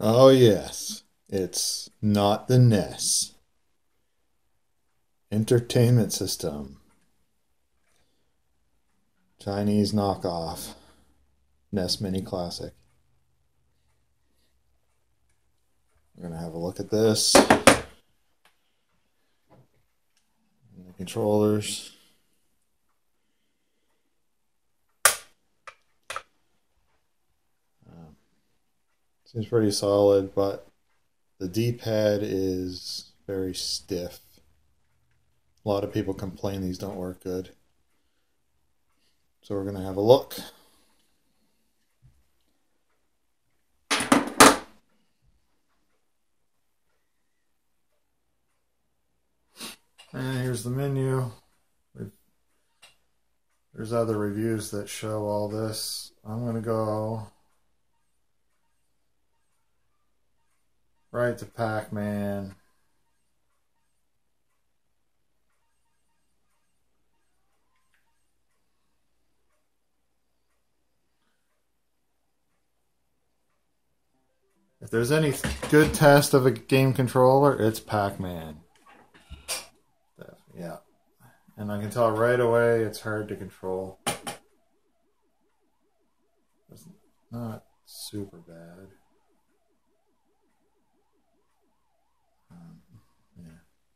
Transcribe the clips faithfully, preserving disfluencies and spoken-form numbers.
Oh, yes. It's not the N E S. Entertainment System. Chinese knockoff. N E S Mini Classic. We're going to have a look at this. And the controllers. Um, seems pretty solid, but the D-pad is very stiff. A lot of people complain these don't work good. So we're going to have a look. And here's the menu. There's other reviews that show all this. I'm going to go right to Pac-Man. If there's any good test of a game controller, it's Pac-Man. Yeah. And I can tell right away it's hard to control. It's not super bad. Um, yeah.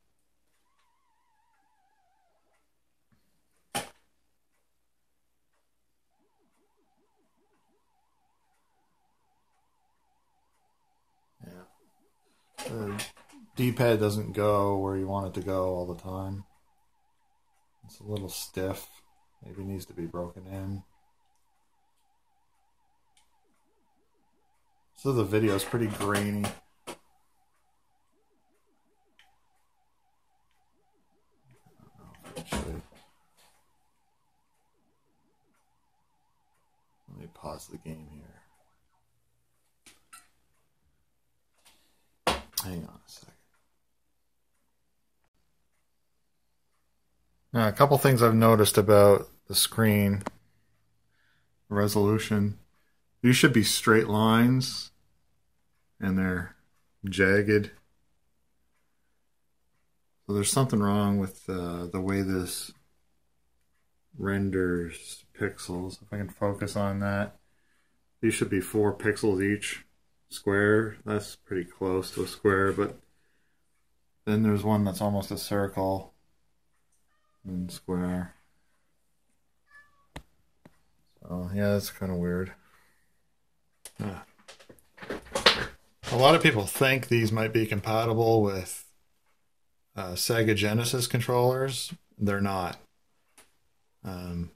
Yeah. The D-pad doesn't go where you want it to go all the time. It's a little stiff. Maybe it needs to be broken in. So the video is pretty grainy. Let me pause the game here. Hang on a second. Now, a couple things I've noticed about the screen resolution. These should be straight lines, and they're jagged. So there's something wrong with uh, the way this renders pixels. If I can focus on that. These should be four pixels each square. That's pretty close to a square, but then there's one that's almost a circle and square. So yeah, that's kind of weird. Ah. A lot of people think these might be compatible with uh, Sega Genesis controllers. They're not. Um,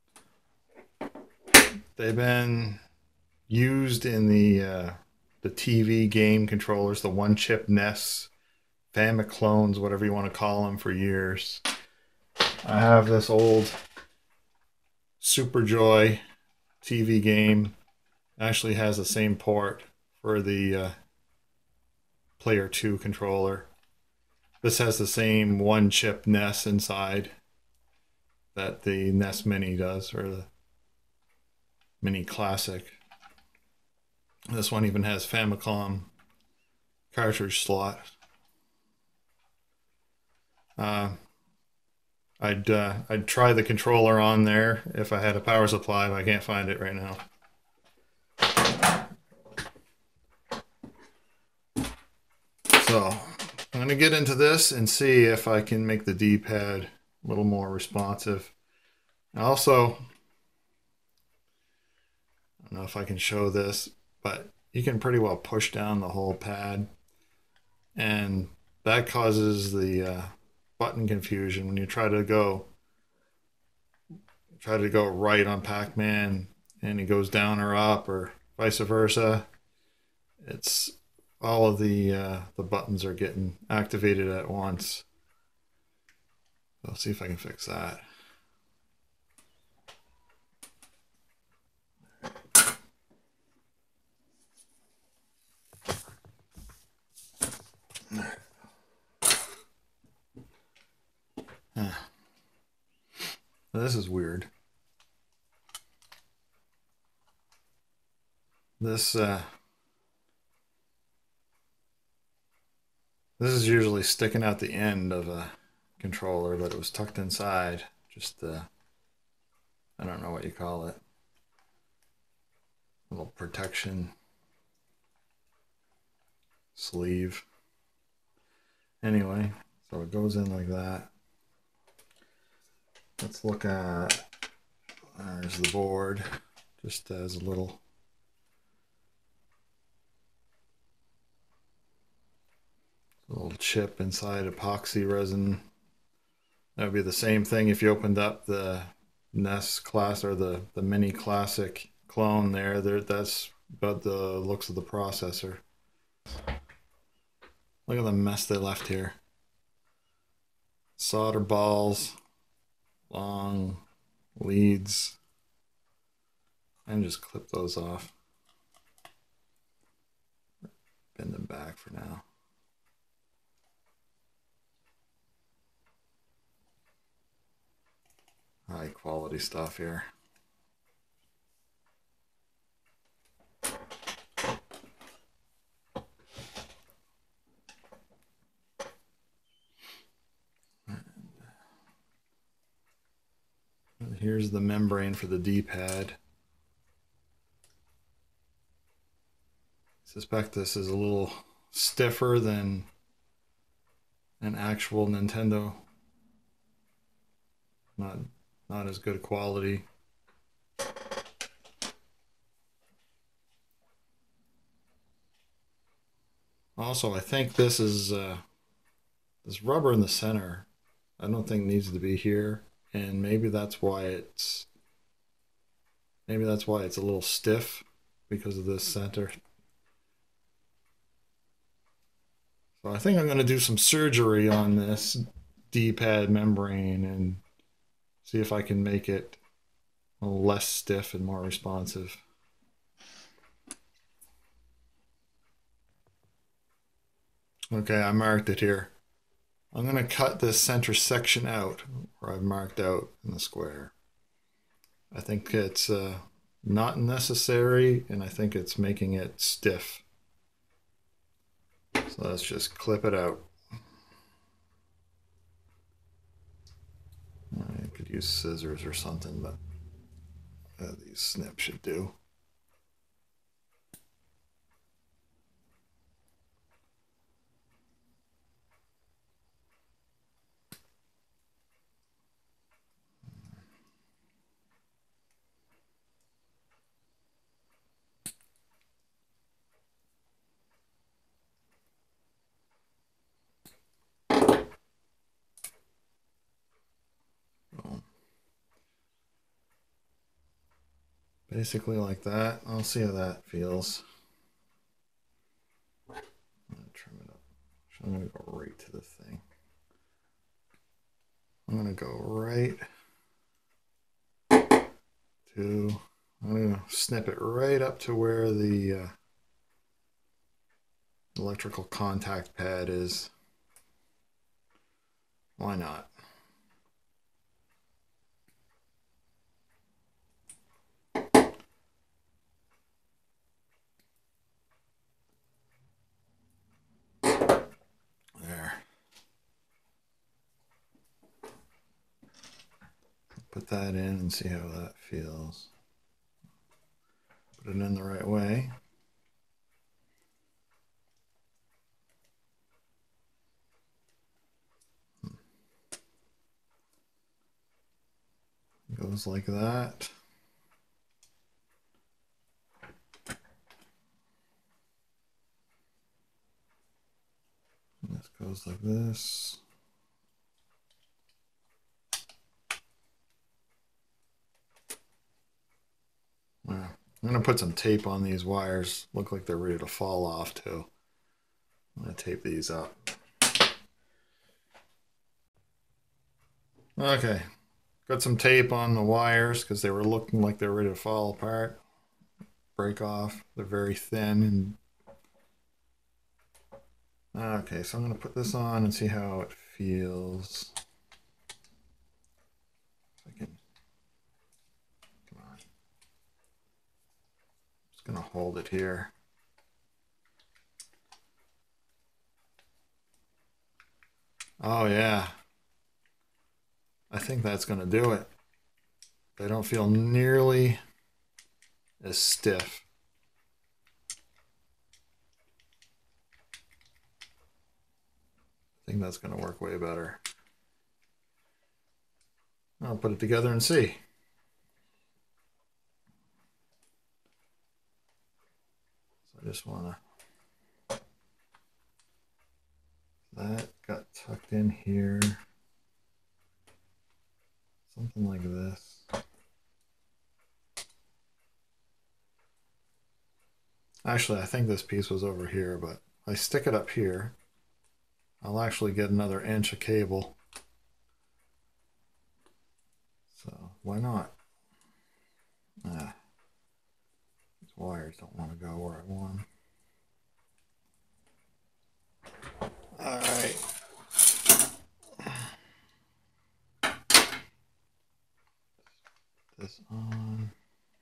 they've been used in the uh, the T V game controllers, the one chip N E S, Famiclones, whatever you want to call them, for years. I have this old Super Joy T V game. Actually has the same port for the uh, Player two controller. This has the same one chip N E S inside that the N E S Mini does, or the Mini Classic. This one even has Famicom cartridge slot. Uh, I'd uh, I'd try the controller on there if I had a power supply, but I can't find it right now. So I'm going to get into this and see if I can make the D-pad a little more responsive. Also, I don't know if I can show this, but you can pretty well push down the whole pad, and that causes the uh, button confusion when you try to go try to go right on Pac-Man and he goes down or up, or vice versa. It's all of the uh, the buttons are getting activated at once. I'll see if I can fix that. Huh. This is weird. This uh, This is usually sticking out the end of a controller, but it was tucked inside. Just the, I don't know what you call it. Little protection sleeve. Anyway, so it goes in like that. Let's look at, there's the board, just as a little little chip inside epoxy resin. That would be the same thing if you opened up the N E S class or the, the mini classic clone there. There, that's about the looks of the processor. Look at the mess they left here. Solder balls, long leads, and just clip those off. Bend them back for now. High quality stuff here. And here's the membrane for the D-pad. I suspect this is a little stiffer than an actual Nintendo. Not not as good quality. Also, I think this is uh, this rubber in the center. I don't think needs to be here, and maybe that's why it's maybe that's why it's a little stiff, because of this center. So I think I'm going to do some surgery on this D-pad membrane and see if I can make it a little less stiff and more responsive. Okay, I marked it here. I'm going to cut this center section out where I've marked out in the square. I think it's uh, not necessary, and I think it's making it stiff. So let's just clip it out. I could use scissors or something, but uh, these snips should do. Basically like that. I'll see how that feels. I'm gonna trim it up. I'm gonna go right to the thing. I'm gonna go right to, I'm gonna snip it right up to where the uh, electrical contact pad is. Why not? There. Put that in and see how that feels. Put it in the right way. Goes like that. And this goes like this. Wow. I'm going to put some tape on these wires. Look like they're ready to fall off too. I'm going to tape these up. Okay. Got some tape on the wires because they were looking like they were ready to fall apart. Break off. They're very thin. And okay, so I'm going to put this on and see how it feels. I can... Come on. Just going to hold it here. Oh yeah. I think that's going to do it. They don't feel nearly as stiff. I think that's going to work way better. I'll put it together and see. So I just want to... That got tucked in here. Something like this. Actually, I think this piece was over here, but I stick it up here. I'll actually get another inch of cable. So why not? Ah, these wires don't want to go where I want them. All right. This on.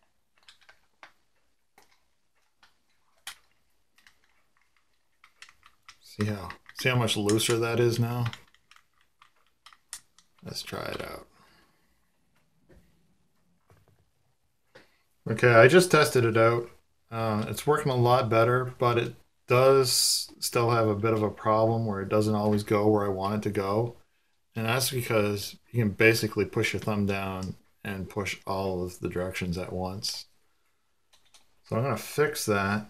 See how see how much looser that is now? Let's try it out. Okay, I just tested it out. Uh, it's working a lot better, but it does still have a bit of a problem where it doesn't always go where I want it to go. And that's because you can basically push your thumb down and push all of the directions at once. So I'm going to fix that.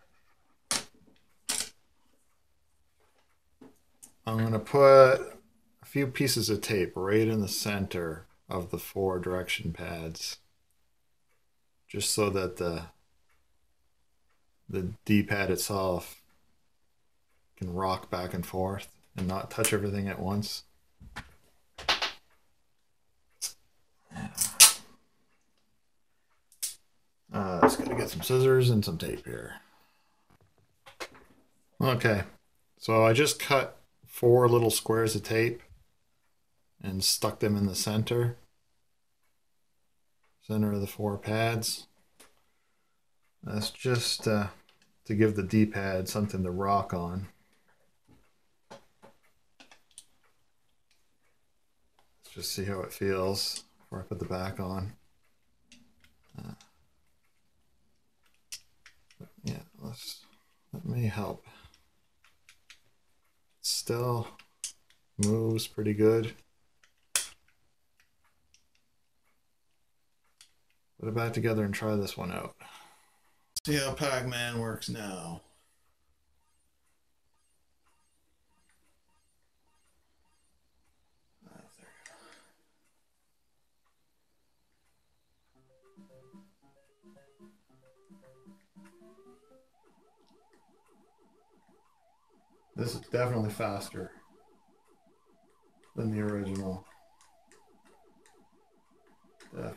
I'm going to put a few pieces of tape right in the center of the four direction pads, just so that the the D-pad itself can rock back and forth and not touch everything at once. Uh, just gotta get some scissors and some tape here. Okay, so I just cut four little squares of tape and stuck them in the center. Center of the four pads. That's just uh, to give the D-pad something to rock on. Let's just see how it feels before I put the back on. Uh, yeah, let's, that may help. It still moves pretty good. Put it back together and try this one out. See how Pac-Man works now. Oh, there we go. This is definitely faster than the original. Definitely.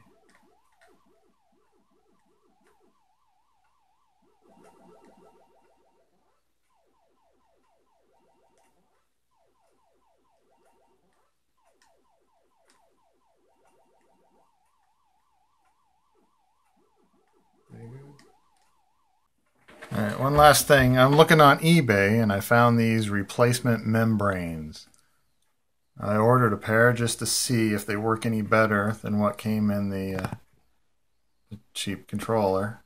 All right, one last thing. I'm looking on eBay and I found these replacement membranes. I ordered a pair just to see if they work any better than what came in the, uh, the cheap controller.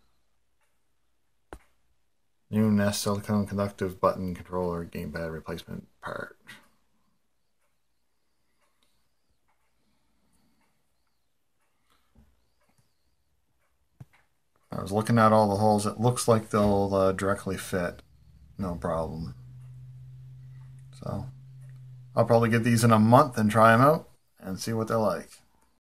New Nest silicone conductive button controller gamepad replacement part. I was looking at all the holes. It looks like they'll uh, directly fit. No problem. So I'll probably get these in a month and try them out and see what they're like.